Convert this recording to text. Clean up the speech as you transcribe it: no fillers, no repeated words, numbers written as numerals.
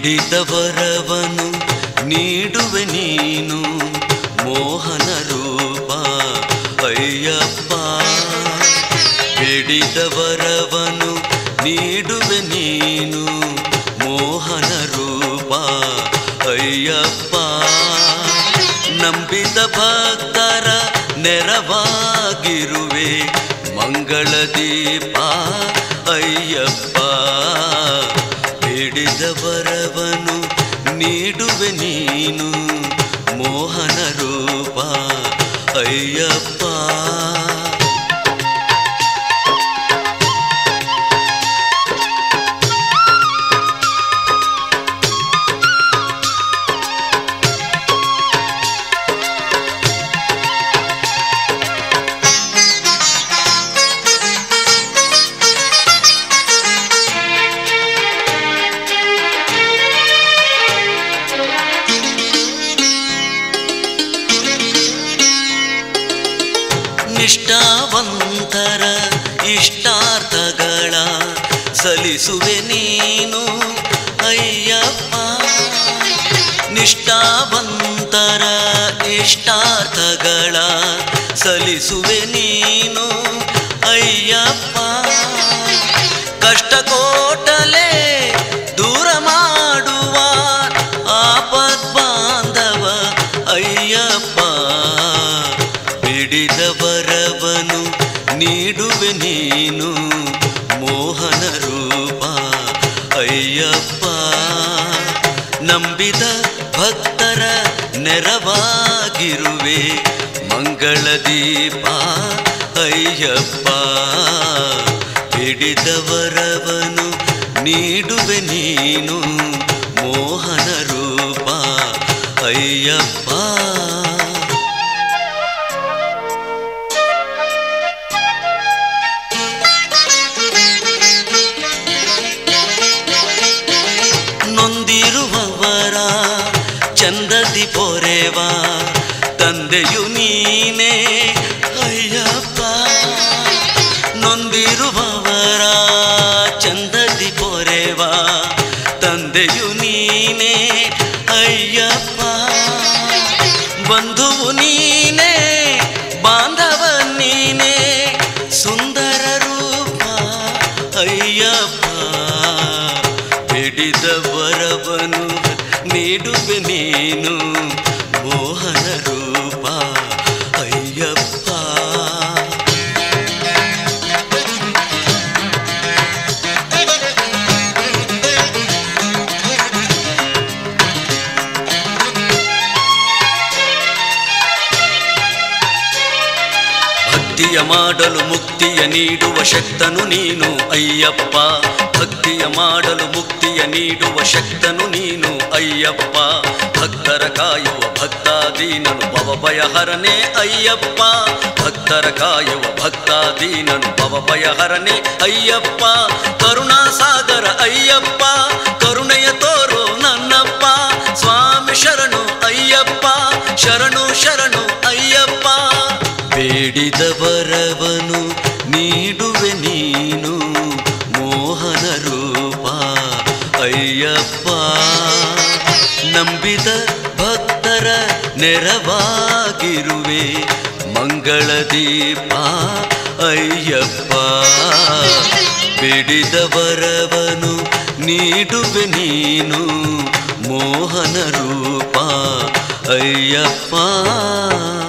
ಬೇಡಿದ ವರವನು ನೀಡುವೆ ನೀನು ಮೋಹನ ರೂಪ ಅಯ್ಯಪ್ಪ. ಬೇಡಿದ ವರವನು ನೀಡುವೆ ನೀನು ಮೋಹನ ರೂಪ ಅಯ್ಯಪ್ಪ. ನಂಬಿದ ಭಕ್ತರ ನೆರವಾಗಿರುವೆ ಮಂಗಳ ದೀಪ ಅಯ್ಯಪ್ಪ. ಬೇಡಿದ ವರವನು ನೀಡುವೆ ನೀನು ಮೋಹನ ರೂಪ ಅಯ್ಯಪ್ಪ. ನಿಷ್ಠಾವಂತರ ಇಷ್ಟಾರ್ಥಗಳ ಸಲ್ಲಿಸುವೆ ನೀನು ಅಯ್ಯಪ್ಪ. ನಿಷ್ಠಾವಂತರ ಇಷ್ಟಾರ್ಥಗಳ ಸಲ್ಲಿಸುವೆ ನೀನು ಅಯ್ಯಪ್ಪ. ಕಷ್ಟ ಕೋಟಲೆ ದೂರ ಮಾಡುವ ಆಪದ್ ಬಾಂಧವ ಅಯ್ಯಪ್ಪ. ಬೇಡಿದ ವರವನು ನೀಡುವೆ ನೀನು ಮೋಹನ ರೂಪ ಅಯ್ಯಪ್ಪ. ನಂಬಿದ ಭಕ್ತರ ನೆರವಾಗಿರುವೆ ಮಂಗಳ ದೀಪ ಅಯ್ಯಪ್ಪ. ಬೇಡಿದ ವರವನು ನೀಡುವೆ ನೀನು ಮೋಹನ ರೂಪ ಅಯ್ಯಪ್ಪ. ನೊಂದಿರುವವರ ಚಂದದಿ ಪೊರೆವ ತಂದೆಯು ನೀನೇ ಅಯ್ಯಪ್ಪ. ನೊಂದಿರುವವರ ಚಂದದಿ ಪೊರೆವ ತಂದೆಯು ನೀನೇ ಅಯ್ಯಪ್ಪ. ಬಂಧುವು ನೀನೇ ಬಾಂಧವ ನೀನೇ ಸುಂದರ ರೂಪ ಅಯ್ಯಪ್ಪ. ಬೇಡಿದ ವರವನು ನೀಡುವೆ ನೀನು ಮೋಹನ ರೂಪ ಅಯ್ಯಪ್ಪ. ಭಕ್ತಿಯ ಮಾಡಲು ಮುಕ್ತಿಯ ನೀಡುವ ಶಕ್ತನು ನೀನು ಅಯ್ಯಪ್ಪ. ಭಕ್ತಿಯ ಮಾಡಲು ಮುಕ್ತಿಯ ನೀಡುವ ಶಕ್ತನು ನೀನು ಅಯ್ಯಪ್ಪ. ಭಕ್ತರ ಕಾಯುವ ಭಕ್ತಾದೀನನು ಭವಭಯಹರನೇ ಅಯ್ಯಪ್ಪ. ಭಕ್ತರ ಕಾಯುವ ಭಕ್ತಾದೀನನು ಭವಭಯಹರನೇ ಅಯ್ಯಪ್ಪ. ಕರುಣಾ ಸಾಗರ ಅಯ್ಯಪ್ಪ, ಕರುಣೆಯ ತೋರು ನನ್ನಪ್ಪ. ಸ್ವಾಮಿ ಶರಣು ಅಯ್ಯಪ್ಪ, ಶರಣು ಶರಣು ಅಯ್ಯಪ್ಪ. ಬೇಡಿದ ವರವನು ನೀಡುವೆ ನೀನು ಮೋಹನ ರೂಪ ಅಯ್ಯಪ್ಪ. ನಂಬಿದ ಭಕ್ತರ ನೆರವಾಗಿರುವೆ ಮಂಗಳ ದೀಪ ಅಯ್ಯಪ್ಪ. ಬೇಡಿದ ವರವನು ನೀಡುವೆ ನೀನು ಮೋಹನ ರೂಪ ಅಯ್ಯಪ್ಪ.